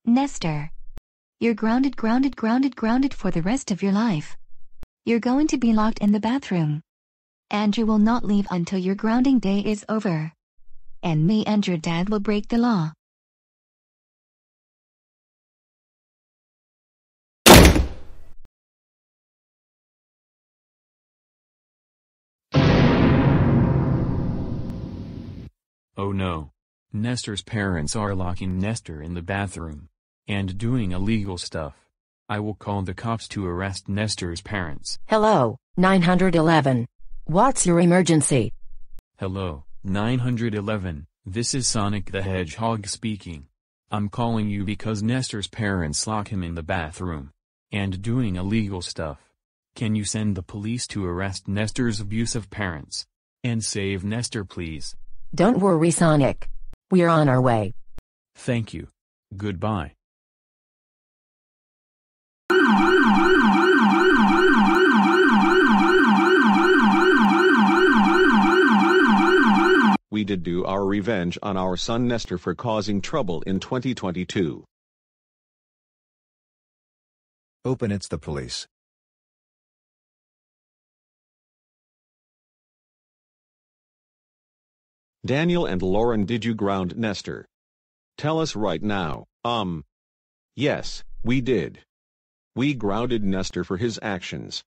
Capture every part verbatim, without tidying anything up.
Nestor. You're grounded, grounded, grounded, grounded for the rest of your life. You're going to be locked in the bathroom. And you will not leave until your grounding day is over. And me and your dad will break the law. Oh no. Nestor's parents are locking Nestor in the bathroom. And doing illegal stuff. I will call the cops to arrest Nestor's parents. Hello, nine one one. What's your emergency? Hello, nine one one. This is Sonic the Hedgehog speaking. I'm calling you because Nestor's parents lock him in the bathroom. And doing illegal stuff. Can you send the police to arrest Nestor's abusive parents? And save Nestor, please? Don't worry, Sonic. We're on our way. Thank you. Goodbye. We did do our revenge on our son Nestor for causing trouble in twenty twenty-two. Open, it's the police. Daniel and Lauren, did you ground Nestor? Tell us right now. Um. Yes, we did. We grounded Nestor for his actions.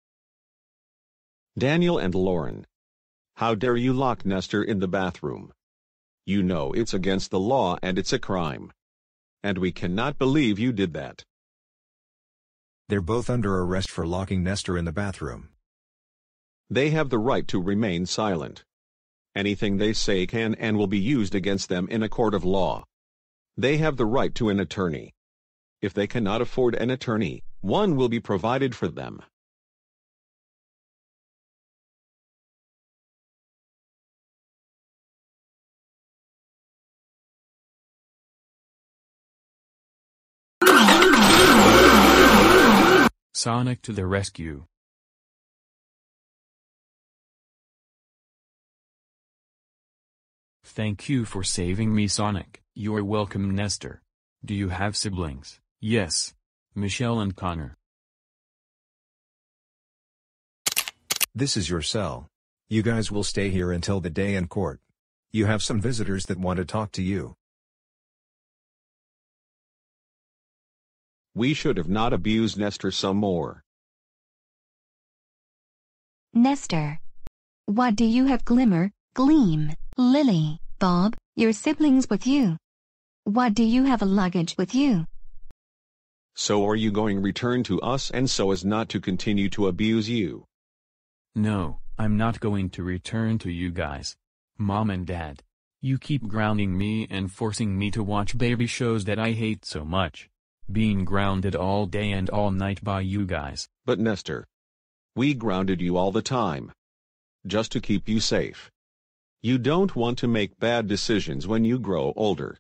Daniel and Lauren. How dare you lock Nestor in the bathroom? You know it's against the law and it's a crime. And we cannot believe you did that. They're both under arrest for locking Nestor in the bathroom. They have the right to remain silent. Anything they say can and will be used against them in a court of law. They have the right to an attorney. If they cannot afford an attorney, one will be provided for them. Sonic to the rescue. Thank you for saving me, Sonic. You're welcome, Nestor. Do you have siblings? Yes. Michelle and Connor. This is your cell. You guys will stay here until the day in court. You have some visitors that want to talk to you. We should have not abused Nestor some more. Nestor. What do you have, Glimmer, Gleam, Lily, Bob, your siblings with you? What do you have a luggage with you? So are you going return to us and so as not to continue to abuse you? No, I'm not going to return to you guys. Mom and Dad. You keep grounding me and forcing me to watch baby shows that I hate so much. Being grounded all day and all night by you guys. But Nestor, we grounded you all the time. Just to keep you safe. You don't want to make bad decisions when you grow older.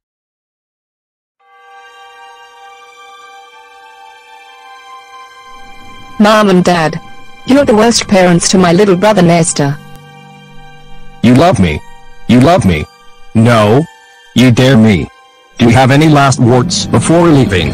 Mom and Dad, you're the worst parents to my little brother Nestor. You love me. You love me. No. You dare me. Do you have any last words before leaving?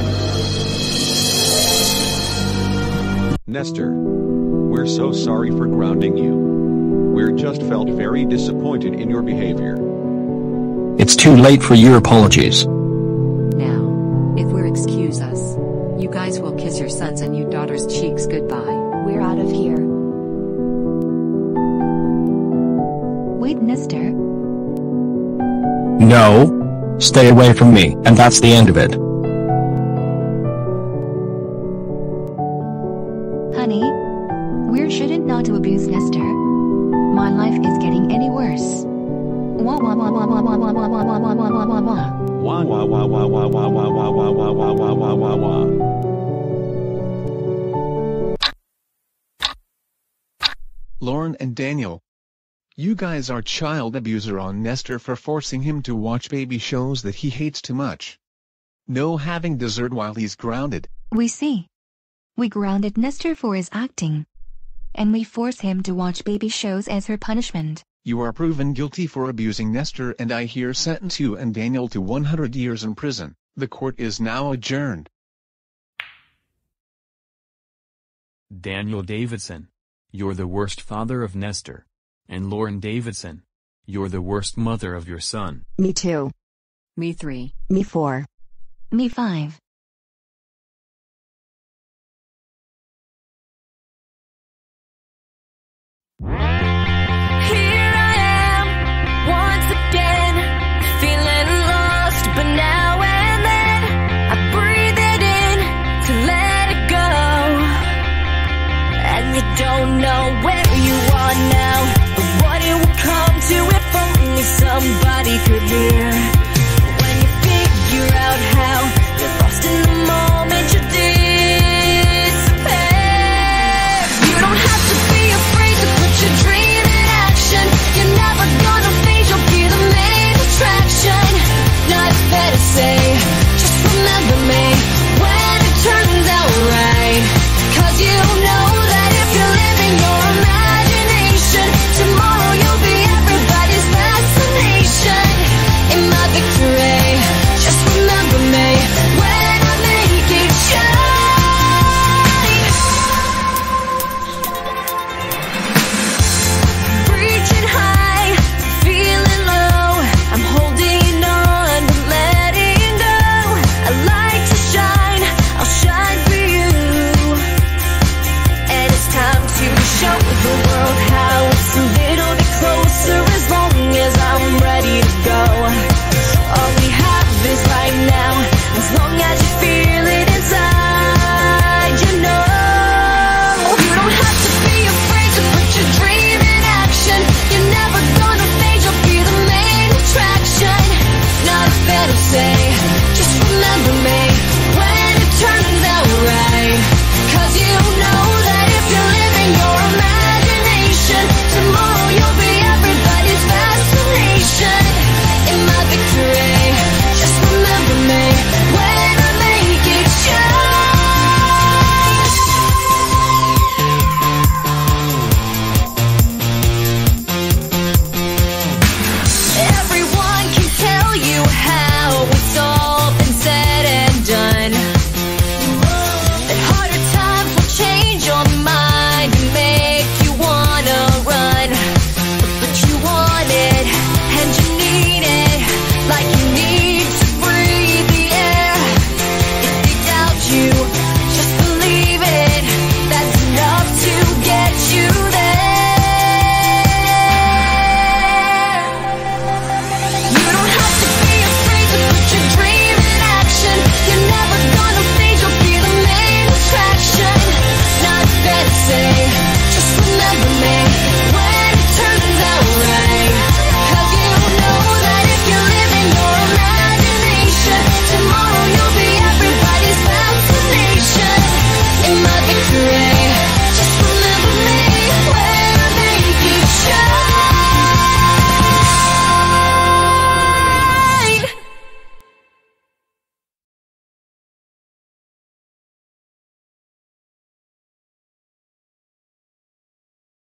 Nestor, we're so sorry for grounding you. We're just felt very disappointed in your behavior. It's too late for your apologies. Now, if we'll excuse us, you guys will kiss your sons and your daughters' cheeks goodbye. We're out of here. Wait, Nestor. No. Stay away from me, and that's the end of it. Honey, we shouldn't not to abuse Nestor. My life is getting any worse. Wah wah wah wah wah wah wah wah wah wah wah wah wah wah. Wah wah wah wah wah wah wah wah wah wah wah wah wah wah wah. Lauren and Daniel. You guys are child abuser on Nestor for forcing him to watch baby shows that he hates too much. No having dessert while he's grounded. We see. We grounded Nestor for his acting. And we force him to watch baby shows as her punishment. You are proven guilty for abusing Nestor and I here sentence you and Daniel to one hundred years in prison. The court is now adjourned. Daniel Davidson, you're the worst father of Nestor. And Lauren Davidson, you're the worst mother of your son. Me two. Me three. Me four. Me five. Here I am, once again, feeling lost, but now and then I breathe it in to let it go. And you don't know where you are now, but what it will come to if only somebody could hear. When you figure out how you're lost in the moment, you disappear. You don't have to be afraid to put your dream in action. You're never gonna fade, you'll be the main attraction. Not fair to say, just remember me when it turns out right. Cause you know that if you're living your imagination, tomorrow you'll be everybody's fascination. In my victory, just remember me when I make it shine. Reaching high, feeling low, I'm holding on but letting go. I like to shine, I'll shine for you. And it's time to show the world how it's a little bit closer as long as I'm ready to go. All we have is right now, as long as you feel it inside, you know. You don't have to be afraid to put your dream in action. You're never gonna fade, you'll be the main attraction. Not fair to say, just remember me when it turns out right. Cause you know that if you're living your imagination, tomorrow you'll be everybody's fascination. In my victory, just remember me when I make it shine. Everyone can tell you how it's all been said and done, that harder times will change your mind and make you wanna run. But you want it, and you need it, like you need to breathe the air. If they doubt you, just believe it, that's enough to get you there. You don't have to be afraid to put your dream in action. You're never gonna fade, you'll be the main attraction. Not fair to say, just remember me when it turns out right. Cause you know that if you're living your imagination, tomorrow you'll be everybody's fascination. In my victory,